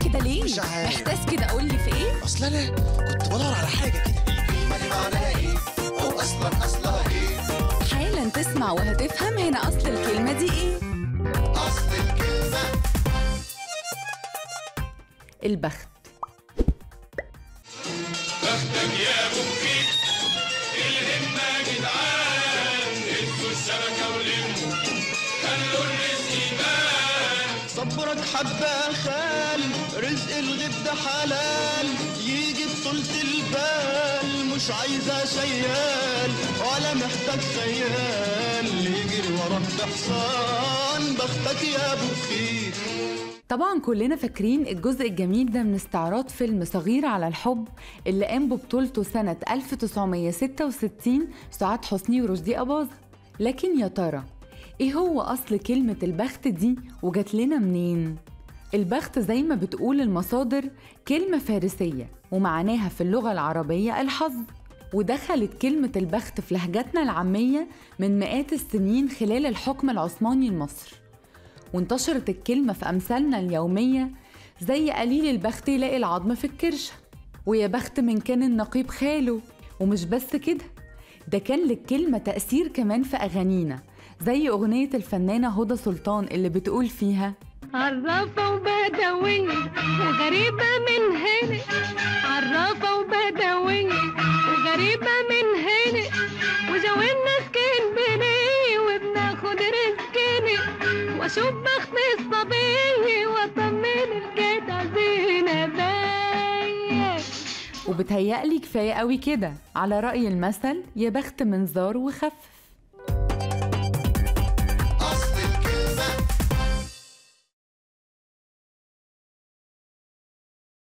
كده ليه؟ مش عارف. محتاس كده، قول لي في ايه؟ اصل انا كنت بدور على حاجه كده. الكلمه دي معناها ايه؟ او اصلها ايه؟ حالا تسمع وهتفهم هنا اصل الكلمه دي ايه. اصل الكلمه البخت. بختك يا ابو مفيد، الهمه يا جدعان، ادوا الشبكه ولموا خلوا الرزق يبان. صبرك حبة خال، رزق الغد حلال، يجي بطولة البال، مش عايزة شيال ولا محتاج خيال، يجري وراك بحصان، بختك يا ابو خير. طبعا كلنا فاكرين الجزء الجميل ده من استعراض فيلم صغير على الحب اللي قام ببطولته سنة 1966 سعاد حسني ورشدي أباظة. لكن يا ترى ايه هو أصل كلمة البخت دي وجات لنا منين؟ البخت زي ما بتقول المصادر كلمة فارسية ومعناها في اللغة العربية الحظ، ودخلت كلمة البخت في لهجتنا العامية من مئات السنين خلال الحكم العثماني لمصر، وانتشرت الكلمة في أمثالنا اليومية زي قليل البخت يلاقي العظم في الكرشة، ويا بخت من كان النقيب خاله. ومش بس كده، ده كان للكلمة تأثير كمان في أغانينا زي أغنية الفنانة هدى سلطان اللي بتقول فيها: عرافة وبدوية وغريبة من هنا، عرافة وبدوية وغريبة من هنا، وجونا اسكندرية وبناخد رزقنا، واشوف بخت الصبية واطمن الجدع زينة باية. وبتهيألي كفاية قوي كده، على رأي المثل يا بخت من زار وخف.